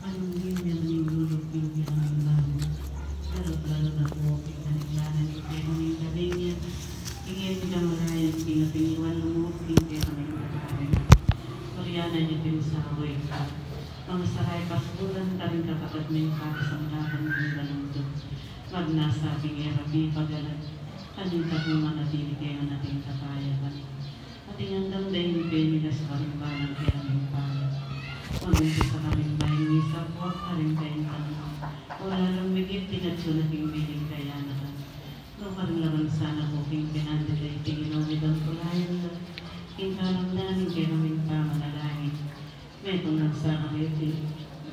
Anong linya nilulog yung pinangalaman. Lalo na po, pinaglanan yung pinaming galing yan. Ingin ka marayan, pinapiniwan mo, hindi ka may kakain. Koreana niyo din sa away ka. Ang saray pasulan, taring kapatid na yung kapasamlakan ng ganun doon. Magnasabing erabi pagalat. Kanita po manatili kayo nating kapayaban. Ating hanggang dahil pinila sa karimbanan kaya ng pala. Pag-umpisa sa karimbayan, isa po ang karimbayan tanong. Wala lang migit, tinatso nating biling kaya naman. No karimlaman sana po king pinandilay, tinginomi daw kulayan lang. King karamdanin kaya naming pamanalangin. Metong nagsarariti.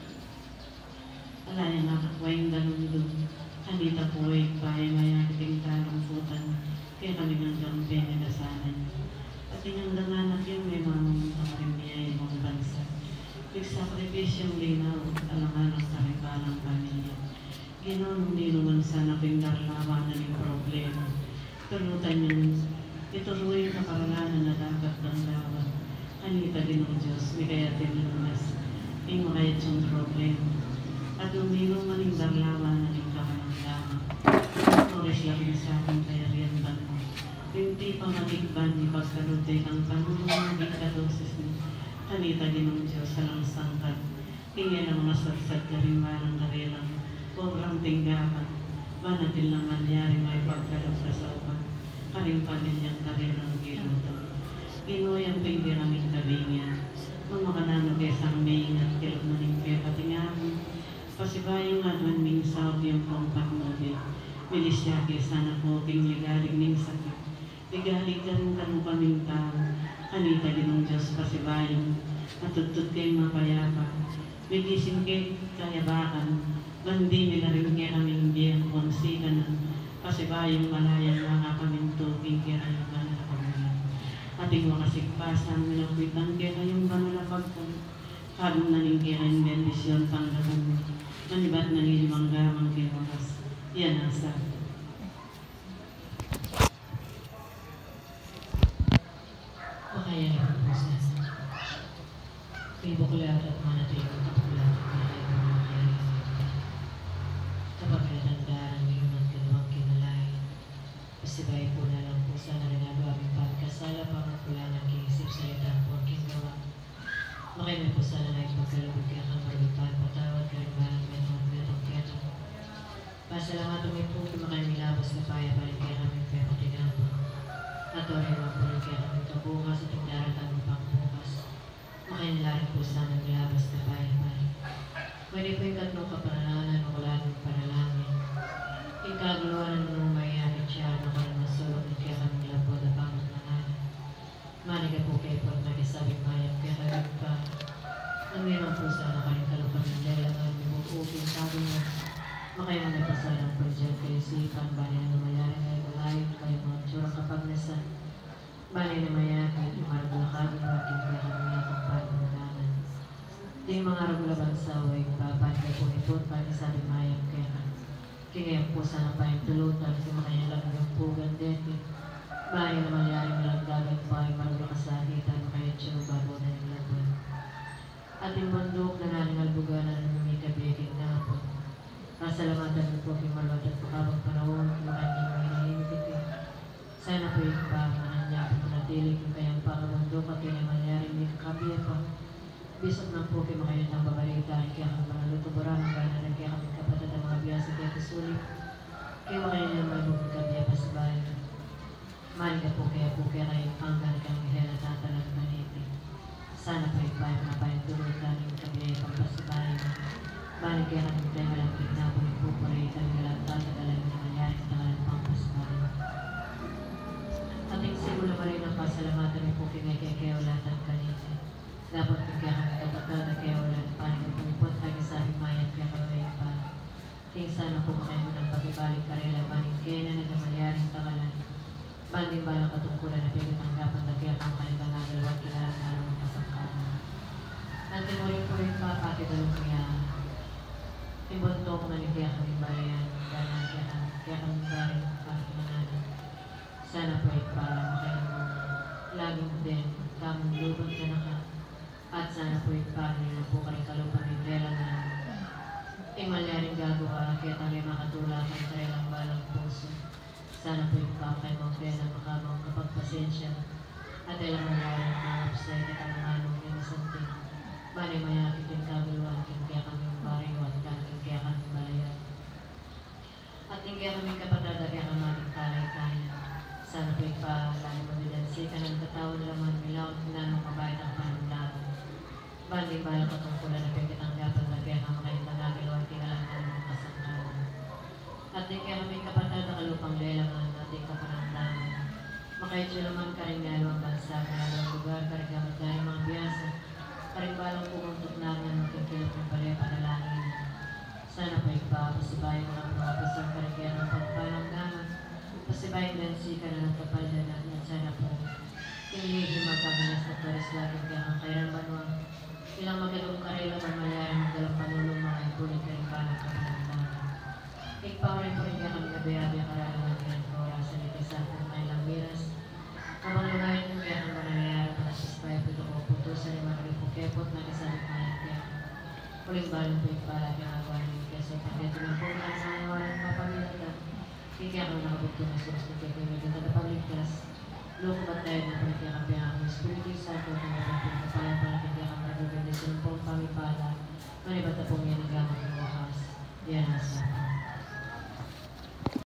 Alaya nakakawayang ganun doon. Kanita po ay kaya mayakiting talangputan. Kaya kami hanggang pininasanan. At hanggang anak yun may mga karimiyay mga bansa. Nagsakripisyong linaw, alangan ang karibalang pamilya. Ginoon ninuman sana pindarlawanan yung problema. Tulutan yung ituloy sa karalanan na dapat ng lawan. Kanita din ng Diyos, may kaya tinunas, may makayat yung problema. At nung ninuman yung darlawanan yung kamananglaman, oras lang yung sa aking kayarian ba mo. Hindi pa matigban ni pagkalutay ang panunong ikadosis mo. Kanita din ng Diyos sa lang sangkat. Tingin ang mga sarsad ka rin marang narilang. Pobrang tinggapan. Manatil lang mangyari may pagkalap sa saupan. Karing pamilyang karilang giluto. Inuyang pindi kaming kabingyan. Mga kanano kesang maingat kilap maning kaya patingamin. Pasibayang adwan ming saot yung kompak mobil. Milisyake sana po king ligalig ning sakit. Ligalig ka rin kanu kaming tao. Kanita din ng Diyos pasibayang. Matutut kayong mapayapa. Bigising kayo kayabakan. Bandi nila rin kaya kaming biyang konsika na. Pasibayang malayang mga kaming tubig kaya kayong manalapagyan. Ating makasigpasan minagwitan kaya kayong manalapagyan. Kagong naning kaya kayong bendisyon panggaban mo. Manibat na nilimang gamang kaya wakas. Yan ang sabi. Kaya na po sa ibuklat at manatili ang kapulatan na ay bumangyari kapag natandaan ng inyong kanuwang kinalain. Pasibay po na lang po sana nagagawa aming pagkasala pangapula ng kinisip salita po ang kinawa. Makaya po sana na ipagkalabog kaya kang marulipan, patawad ka rin balang metong kaya. Pasalamatan mo po tumakay milabas na paya pa rin kaya kami pero tinapon. At orin mo po rin kaya kami kabukas at igdaratan mo pang bukas. Makainlarin po sana milabas na paya pa rin. Pwede po yung tatlong kapanalanan o wala ng panalangin. Ikaguluhan mo mayayari siya na kung masulog at kaya kami labod at pangalanganan. Maniga po kayo po at nagisabing mayap kaya kami pa. Ang meron po sana kaling kalupan ng lelangan mo upin sabi mo. Makaya na pasalang po dyan kayo sipan, bali na namayari kayo malayon kayo mga tsurang kapag nasan. Bali na mayari, yung maragulakagin waking kaya kami yakang panundanan. Di yung mga ragulaban sa away, papan kayo po ipot, pati sabi mayang kaya kami. Kingayang po sana pa yung tulutan, kung makaya lang yung pugan deti. Bali na mayari malagdagan pa yung maragulakasagitan, makaya tsuro bago na yung laban. At yung bundok na naling albuganan ng umikabikin na po. Pasalamatan mo po kay Malot at pakabang panahon kung kanyang hinahimik. Sana po yung pamahan niya at panatili kung kayang pangamundok at yung mangyari may kakabiya pa. Bisok ng po kay makayon ng babalita kaya kang mga lutuburan ang kaya na kaya kami kapatid ang mga biyasa kaya kasulit. Kaya makayon yung may bukong kabiya pa sa bayan. Manika po kaya kayong panggan kang hihela tatalag maniti. Sana po yung bayan na bayan turutan yung kabiya pang pasibayan. Balik kaya kami tayo walang pinapon yung pupuray kami walang tatagalan na nangyari sa tangalan pang pasibayan. Ating simula pa rin ang pasalamatan ng pukingay kaya walatan kanina. Dapat kaya kami katakal na kaya walang panig ang pumipot kaya sa aming mayan kaya kami may pa. King sana po kayo mo ng pag-ibalik karela maning kaya na nagmamayari tangalan. Banding balang katungkulan na pinagtanggapan na kaya kung kayo nangagalawang kilalang araw ng pasangkalan. Natin mo rin po rin papakidalong kaya ibonto ko na kaya kami bayan, kaya kami bayan pagkakanan. Sana po ay para makain mo laging din, kamong lubot ka na ka. At sana po ay para nila po kaling kalupan ng pera na Ating malyaring gagawa, kaya tayo makatulakan tayo ng balang puso. Sana po yung pakay mong kaya na makamang kapagpasensya. At ay lang malyaring mga sa katanganong niya na santing. Bali mayakit yung kagaluan, kaya kami yung bariwan, kaya kami bayan. At kaya kami kapatada, kaya kami maging kalay-kaya. Sana po yung paalala mo bilansi ka ng katawan laman nila at pinanong kabayat ang panundaban. Bali balang katungkulan na pagkatanggapan na kaya kami kayo nagagalawan kinalangan ng kasangkalan. At kaya kami kapatada kalupang lelangan ating kapanandaman. Makaityo naman karingalo ang bansa, kalang lugar, karigamit dahil mga biyasa. Karimbalang pumuntot namin ang kikilap ng palaya panalangin. Sana po ipapasibayan mga pumapasang karigyan ng pagpalang naman. Pasibayan din si ka na ng kapalda natin at sana po. Kiniligi magkamalas na pares lagi kaya ang kairan banwang. Ilang magalong karela mamalayang magdalang panulong mga ipunin karimbalang kapanandaman. Ikpawarin po rin kaya kami nabayabay karalang ng kaya sa nitisan ng may lamiras. Habang lumayan yung kaya ng manangyayari na nasispaya po ito ko puto sa limang ripokepot na kasalit na yan kaya uling balong po yung palagi ang agwanin kaya sa ipagkito ng pumunang sa mga walang mapamilata kaya kami nakabugto na sa gusto kaya kaya may tagapagligtas loko ba tayo na po kaya kami ang Espiritu Santo na natin na palang palaki kaya kami nagaganda sa pong pamipala manibata po yan ang gamang ng wakas yan ang sa